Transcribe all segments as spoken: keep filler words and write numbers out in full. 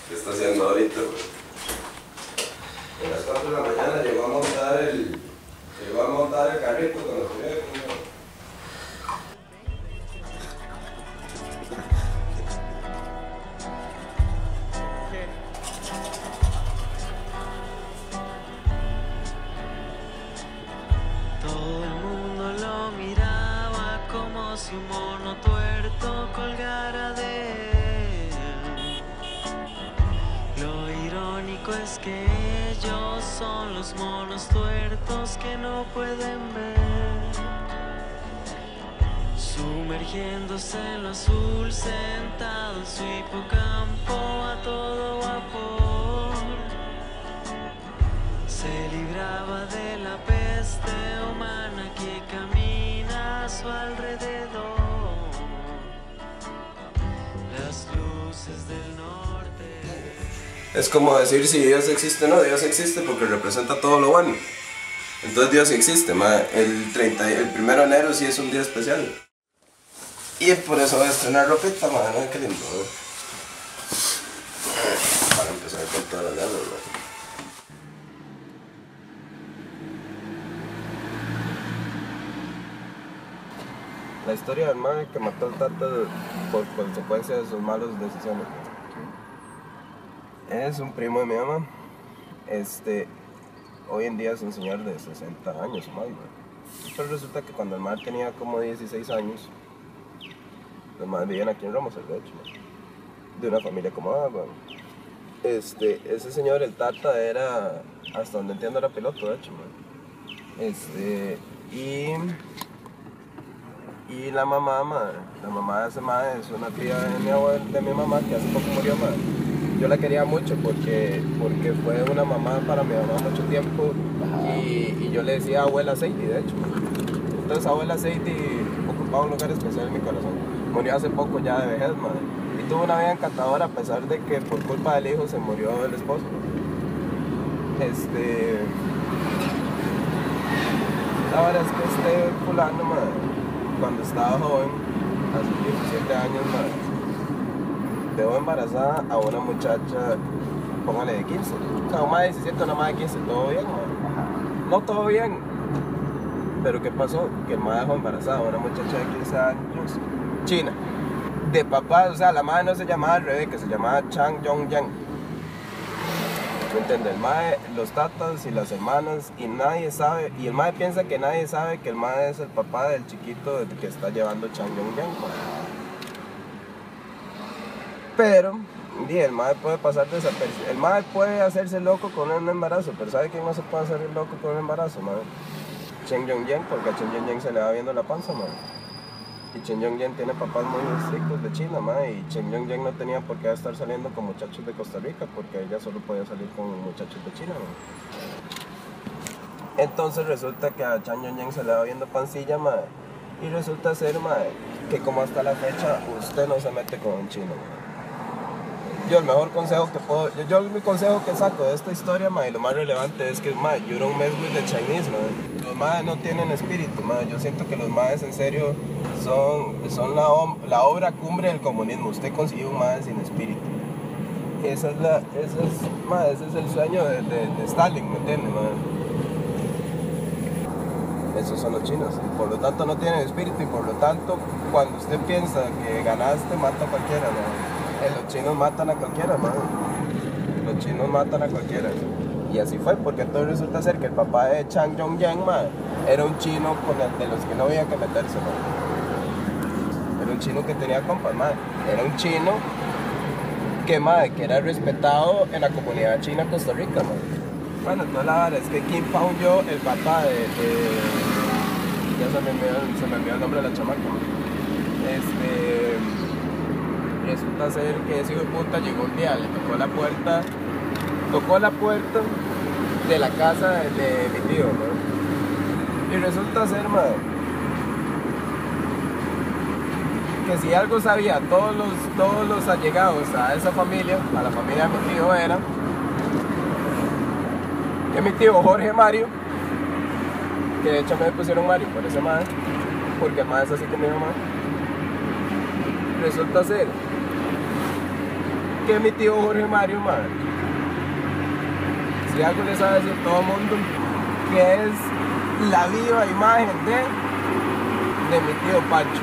¿Qué está haciendo ahorita, güey? A las cuatro de la mañana llegó a montar el... Llegó a montar el carrito con los primeros. Todo el mundo lo miraba como si un mono tuerto colgara de él. Lo irónico es que ellos son los monos tuertos que no pueden ver. Sumergiéndose en lo azul, sentado en su hipocampo a todo vapor. Se libraba de la peste humana que camina a su alrededor. Las luces del norte. Es como decir si Dios existe o no. Dios existe porque representa todo lo bueno. Entonces Dios sí existe, ma. El, treinta, el primero de enero sí es un día especial. Y por eso voy a estrenar ropita, ma. ¿No? Qué lindo, ¿no? Para empezar con todas las ganas, ma. La historia del mae que mató al tata por consecuencia de sus malas decisiones. Es un primo de mi mamá. Este, hoy en día es un señor de sesenta años o más, mae. Pero resulta que cuando el mae tenía como dieciséis años, los maes vivían aquí en Ramos, de hecho, mae, de una familia acomodada, mae. Este, ese señor, el tata, era, hasta donde entiendo, era piloto, de hecho, mae. Este, y... Y la mamá, madre, la mamá de ese madre es una tía de mi abuela, de mi mamá, que hace poco murió, madre. Yo la quería mucho porque, porque fue una mamá para mi mamá mucho tiempo y, y yo le decía abuela Seidi, de hecho. Entonces abuela Seidi ocupaba un lugar especial en mi corazón. Murió hace poco ya de vejez, madre. Y tuvo una vida encantadora a pesar de que por culpa del hijo se murió el esposo. Este... La verdad es que este fulano, madre, cuando estaba joven, hace diecisiete años, madre, dejó embarazada a una muchacha, póngale de quince. O sea, una de diecisiete, una más de quince, todo bien, madre. No todo bien. Pero ¿qué pasó? Que el madre dejó embarazada a una muchacha de quince años, china. De papá, o sea, la madre no se llamaba Rebeca, se llamaba Chang Yong-yang. ¿Me entiendes? El mae, los tatas y las hermanas, y nadie sabe, y el mae piensa que nadie sabe que el mae es el papá del chiquito que está llevando Chang Yong-yang. Pero, y el mae puede pasar desapercibido. El mae puede hacerse loco con un embarazo, pero ¿sabe quién no se puede hacer loco con un embarazo, mae? Chang Yong-yang, porque a Chang Yong-yang se le va viendo la panza, mae. Y Chen Yong-yang tiene papás muy estrictos de China, ma, y Chen Yong-yang no tenía por qué estar saliendo con muchachos de Costa Rica, porque ella solo podía salir con muchachos de China, ma. Entonces resulta que a Chen Yong-yang se le va viendo pancilla, ma, y resulta ser, ma, que como hasta la fecha usted no se mete con un chino, ma. Yo el mejor consejo que puedo, yo, yo mi consejo que saco de esta historia, ma, y lo más relevante es que, ma, you don't mess with the Chinese, ma. Los maes no tienen espíritu, ma. Yo siento que los maes en serio son, son la, la obra cumbre del comunismo. Usted consiguió un mae sin espíritu. Esa es la, esa es, ma, ese es el sueño de, de, de Stalin, ¿me entiendes, ma? Esos son los chinos. Por lo tanto no tienen espíritu y por lo tanto cuando usted piensa que ganaste, mata a cualquiera, ma. Eh, los chinos matan a cualquiera, ma. Los chinos matan a cualquiera. Y así fue, porque entonces resulta ser que el papá de Chang Yong-yang, ma, era un chino con el de los que no había que meterse, ma. Era un chino que tenía compas, ma. Era un chino que, ma, que era respetado en la comunidad china en Costa Rica, ma. Bueno, entonces la verdad es que Kim Pao-yo, el papá de, de... ya se me olvidó, se me olvidó el nombre de la chamaca, ma. Este... Resulta ser que ese hijo de puta llegó un día, le tocó la puerta, tocó la puerta de la casa de, de mi tío, ¿no? Y resulta ser, madre, que si algo sabía todos los, todos los allegados a esa familia, a la familia de mi tío, era que mi tío Jorge Mario, que de hecho me pusieron Mario por ese madre, porque el madre es así con mi mamá, resulta ser que mi tío Jorge Mario, madre, si algo les sabe decir todo el mundo, que es la viva imagen de, de mi tío Pancho.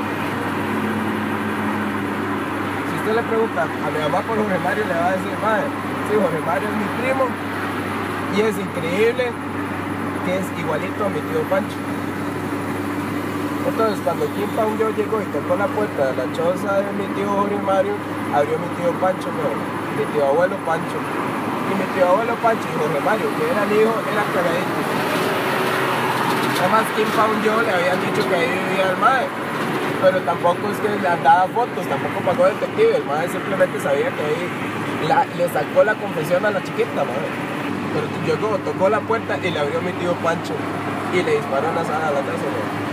Si usted le pregunta a mi mamá por Jorge Mario, le va a decir, madre, sí, Jorge Mario es mi primo, y es increíble que es igualito a mi tío Pancho. Entonces, cuando Kim Pong yo llegó y tocó la puerta de la choza de mi tío Jorge Mario, abrió mi tío Pancho, no, mi tío abuelo Pancho. Y mi tío abuelo Pancho y Jorge Mario, que era el hijo, era cagadito. Además, Kim Pong yo le habían dicho que ahí vivía el mae, pero tampoco es que le andaba fotos, tampoco pagó detective, el mae simplemente sabía que ahí la, le sacó la confesión a la chiquita, mae. Pero llegó, tocó la puerta y le abrió mi tío Pancho y le disparó en la sala a la casa, mae.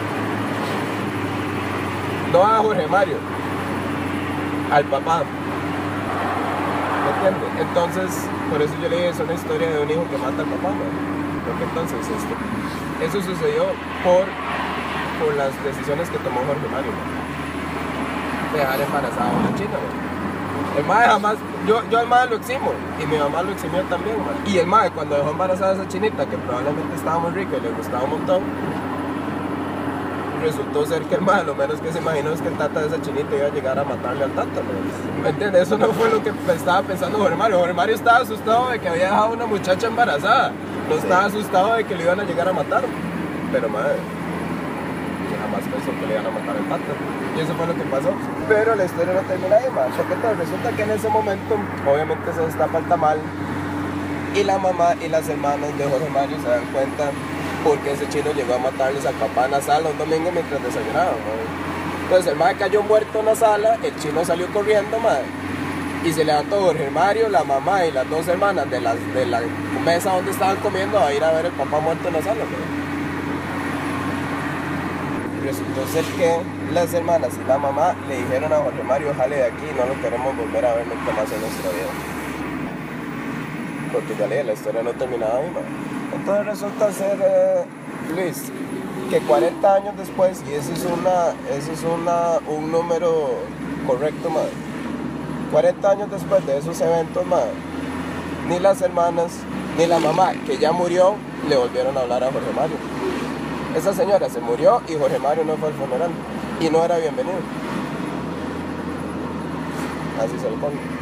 No a Jorge Mario, al papá. ¿Me entiendes? Entonces, por eso yo le dije, es una historia de un hijo que mata al papá, ¿no? Porque entonces, esto, eso sucedió por, por las decisiones que tomó Jorge Mario, ¿no? Dejar embarazada a una china, ¿no? El mae jamás, yo, yo al mae lo eximo, y mi mamá lo eximió también, ¿no? Y el mae, cuando dejó embarazada a esa chinita, que probablemente estaba muy rica y le gustaba un montón, resultó ser que el mae, lo menos que se imaginó es que el tata de esa chinita iba a llegar a matarle al tata, ¿no? ¿Me entiendes? Eso no fue lo que estaba pensando Jorge Mario. Jorge Mario estaba asustado de que había dejado a una muchacha embarazada, no estaba asustado de que le iban a llegar a matar. Pero mae, que jamás pensó que le iban a matar al tata. Y eso fue lo que pasó. Pero la historia no termina ahí, mae, porque entonces resulta que en ese momento, obviamente se destapa el tamal, y la mamá y las hermanas de Jorge Mario se dan cuenta porque ese chino llegó a matarles al papá en la sala un domingo mientras desayunaban, ¿no? Entonces el mae cayó muerto en la sala, el chino salió corriendo, mae, y se levantó Jorge Mario, la mamá y las dos hermanas de la, de la mesa donde estaban comiendo a ir a ver al papá muerto en la sala, ¿no? Y resultó ser que las hermanas y la mamá le dijeron a Jorge Mario, jale de aquí, no lo queremos volver a ver nunca más en nuestra vida. Porque ya leí, la historia no terminaba ahí, mae. Entonces resulta ser, eh, Luis, que cuarenta años después, y ese es, una, ese es una, un número correcto, madre. cuarenta años después de esos eventos, madre, ni las hermanas, ni la mamá, que ya murió, le volvieron a hablar a Jorge Mario. Esa señora se murió y Jorge Mario no fue al funeral. Y no era bienvenido. Así se lo pongo.